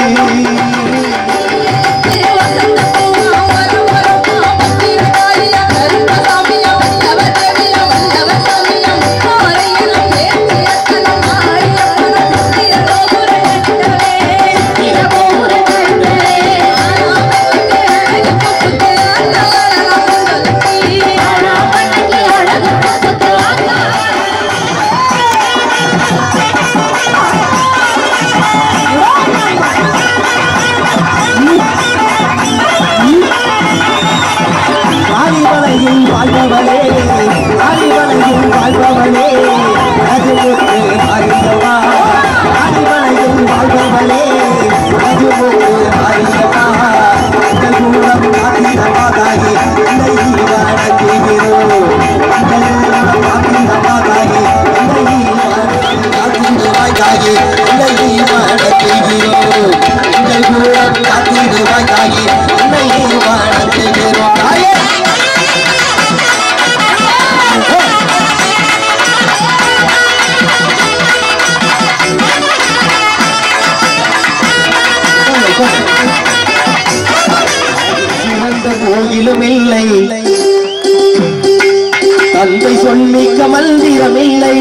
தந்தை சொல்லிக்க மந்திரமில்லை,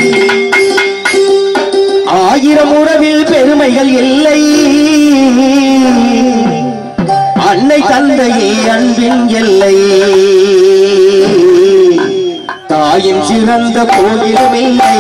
ஆயிரம் உறவில் பெருமைகள் இல்லை. அன்னை தந்தையே அன்பின் எல்லை, தாயின் சிறந்த கோயிலுமில்லை.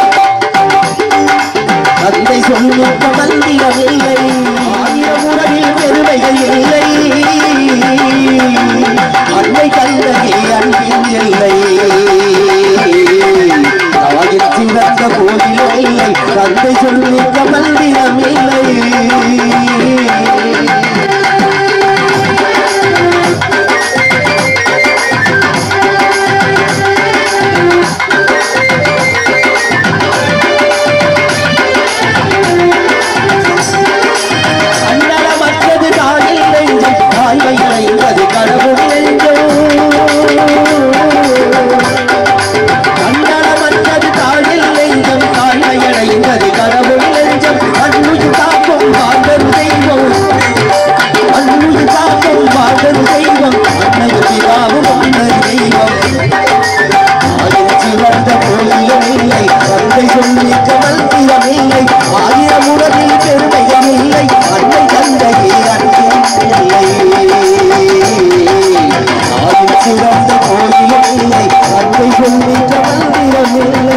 தந்தை சொல்லிக்க மந்திரமில்லை, ஆயிரம் உறவில் பெருமைகள் இல்லை. அன்னை தந்தையே அன்பின் எல்லை, தாயின் சிறந்த கோயிலும் இல்லை. தந்தை சொல்லிக்க மந்திரம் இல்லை. அன்னலமற்றது தாயில் நெஞ்சம், தாய்மை அடைந்தது கடவுள் நெஞ்சம். அன்னலமற்றது தாயில் நெஞ்சம், தாய்மை அடைந்தது கடவுள் நெஞ்சம். அன்னுயிர் காக்கும் வாழ்வரு தெய்வம், அன்னுயிர் காக்கும் வாழ்வரு தெய்வம். அன்னையும் பிதாவும் அன்னர் தெய்வம், தாயின் சிறந்த கோயிலும் இல்லை. தந்தை சொல்லிக்க மந்திரம் இல்லை, ஆயிரம் உறவில் பெருமைகள் இல்லை. அன்னை தந்தையே அன்பின் இல்லை, தாயின் சிறந்த கோயிலும் இல்லை. தந்தை சொல்லிக்க மந்திரம் இல்லை.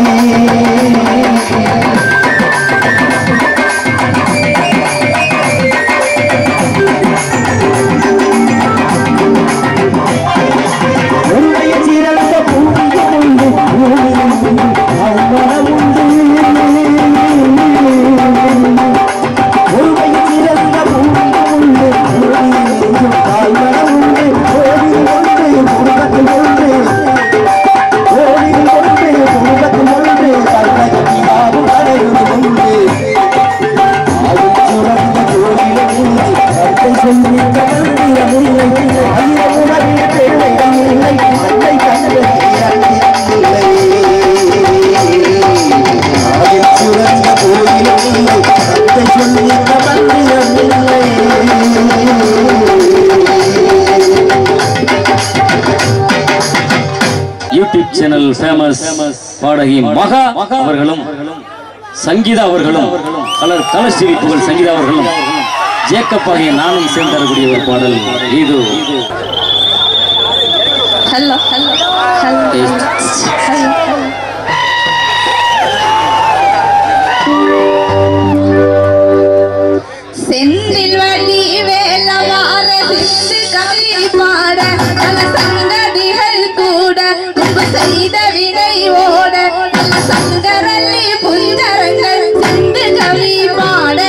ஒருமைய சிறந்த பூமியும் உண்டு, பூமியும் உண்டு, மனம் உண்டு. ஒருமைய சிறந்த பூமியும் உண்டு, பூமியும் உண்டு, தாய்மனம் உண்டு. கோவில் ஒன்று, குடும்பத்தில் ஒன்று, கோவில் ஒன்று, குடும்பத்தில் ஒன்று. தந்தையும் பிதாவும் அனைவரும் உண்டு, தாயின் சிறந்த கோயிலும் இல்லை. தந்தை சொல்லிக்க மந்திரம் இல்லை, ஆயிரம் உறவில் பெருமைகள் இல்லை. அன்னை தந்தையே அன்பின் இல்லை, தாயின் சிறந்த கோயிலும் இல்லை. தந்தை சொல்லிக்க மந்திரம் இல்லை. யூடியூப் சேனல் ஃபேமஸ் பாடகி மகா அவர்களும் சங்கீதா அவர்களும் கலர் டிவி புகழ் சங்கீதா அவர்களும் ஜேக்கப் ஆகிய நானும் சேர்ந்து தரக்கூடிய ஒரு பாடல் இது. ஹலோ ஹலோ செந்தில் வடி வேலவார சிந்து கவி பாட பல சங்கதிகள் கூட முன்பு செய்த வினை ஓட பல சங்கரல்லி புஞ்சரங்கள் சிந்து கவி பாட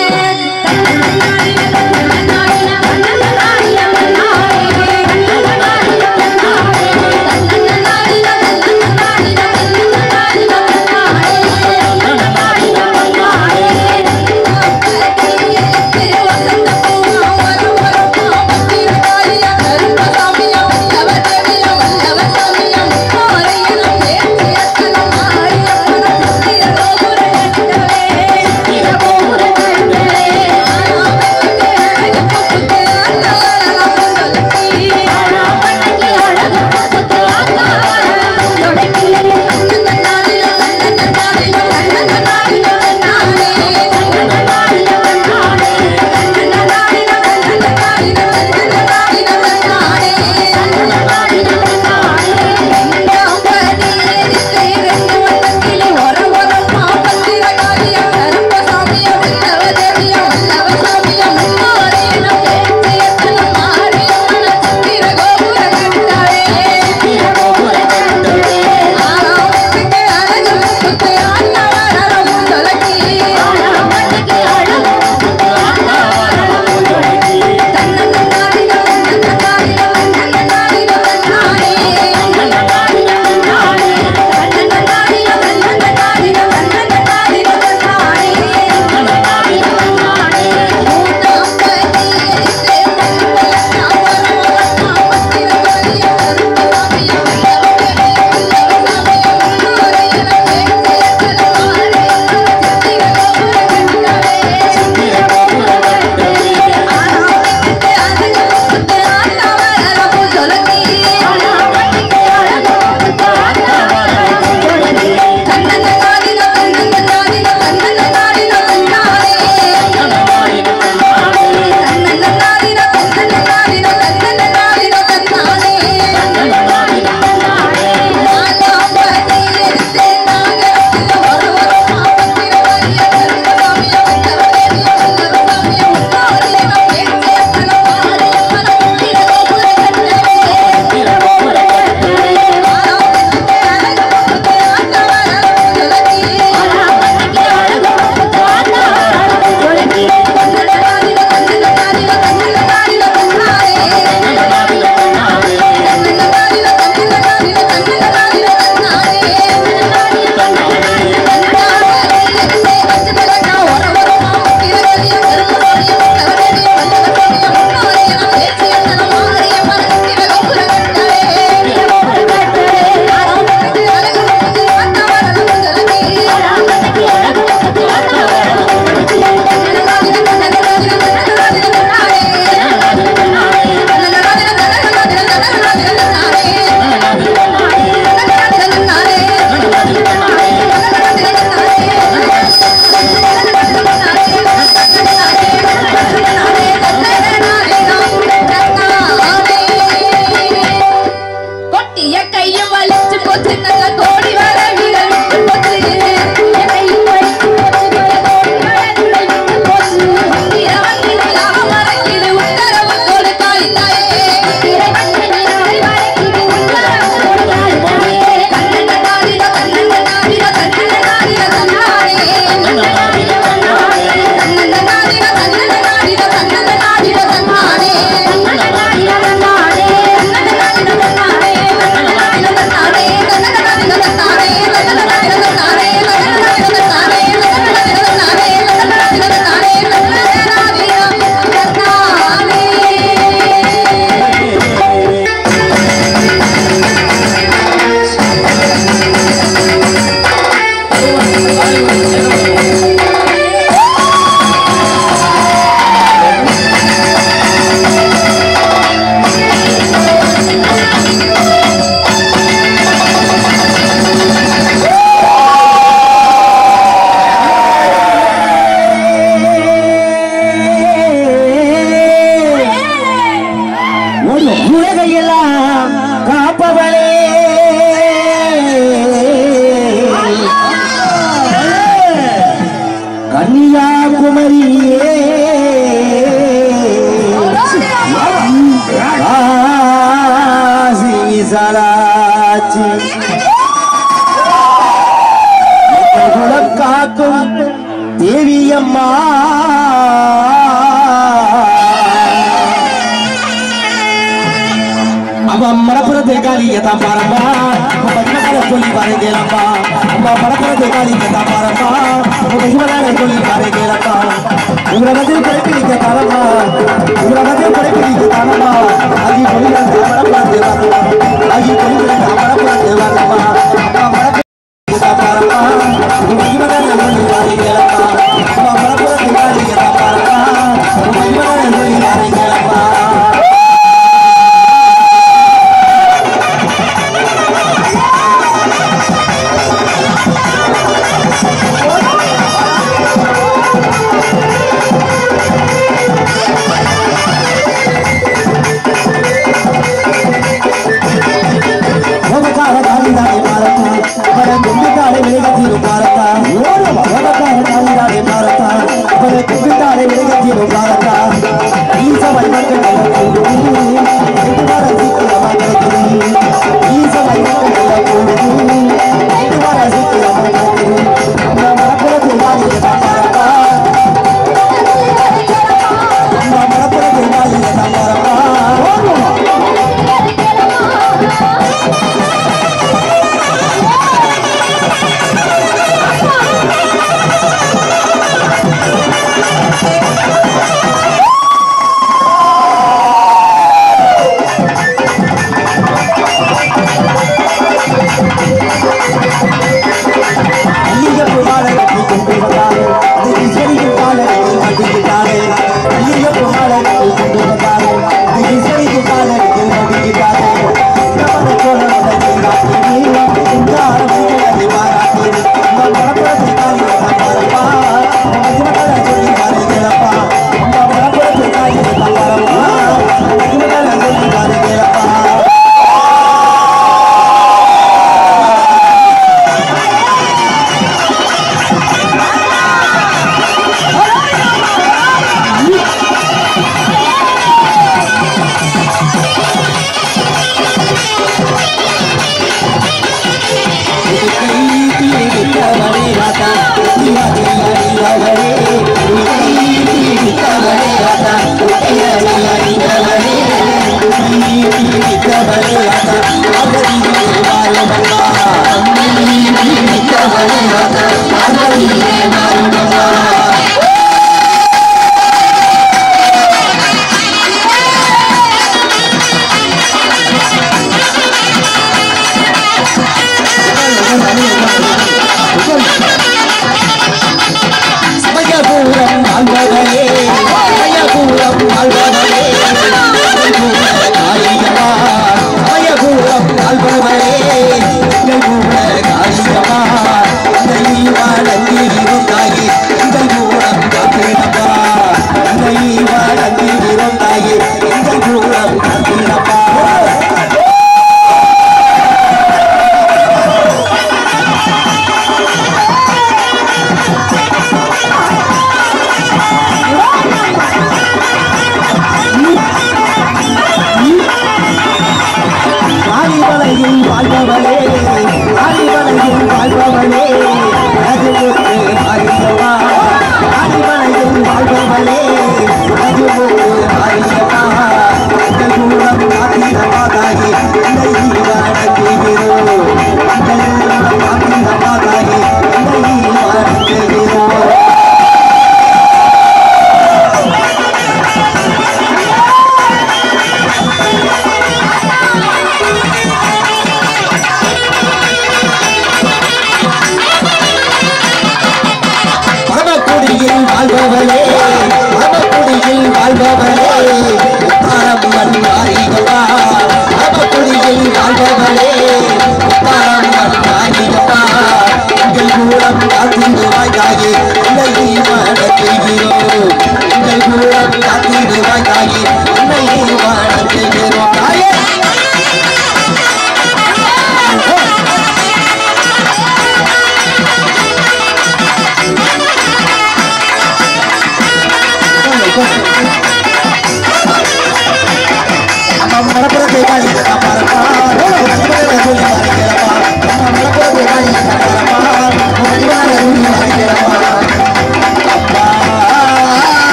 காளியை தான் பாரம்பா பச்சை சொல்லி பாரு கேளப்பா அம்மா படப்புறத்தை காளியை தான் பாரம்பா பசுமதான சொல்லி பாரு கேளப்பா உங்களை வந்து குறைப்பிடிக்க தானம்மா உங்களை வந்து குறைப்பிடிக்க தானம்மா ஆகி கொள்கிற படப்புறத்தை வரணுமா ஆகி கொள்கிற படப்புறத்தை வரணுமா அம்மா படப்புறத்தை பாரம்பா பசுமதான சொல்லி பாரு கேளப்பா அம்மா படப்புறத்தை காளியை தான் பாரம்பா பசுமதான சொல்லி பாரு கேளப்பா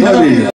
உள்ளது.